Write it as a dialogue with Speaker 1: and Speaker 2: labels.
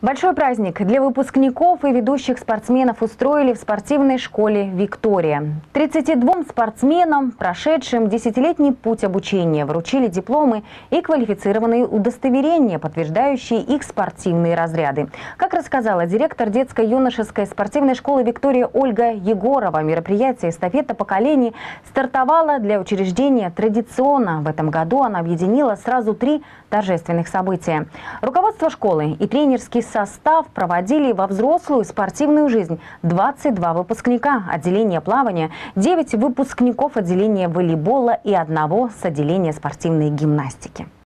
Speaker 1: Большой праздник для выпускников и ведущих спортсменов устроили в спортивной школе «Виктория». 32 спортсменам, прошедшим 10-летний путь обучения, вручили дипломы и квалифицированные удостоверения, подтверждающие их спортивные разряды. Как рассказала директор детско-юношеской спортивной школы «Виктория» Ольга Егорова, мероприятие «Эстафета поколений» стартовало для учреждения традиционно. В этом году она объединила сразу 3 торжественных события. Руководство школы и тренерский состав проводили во взрослую спортивную жизнь 22 выпускника отделения плавания, 9 выпускников отделения волейбола и 1 с отделения спортивной гимнастики.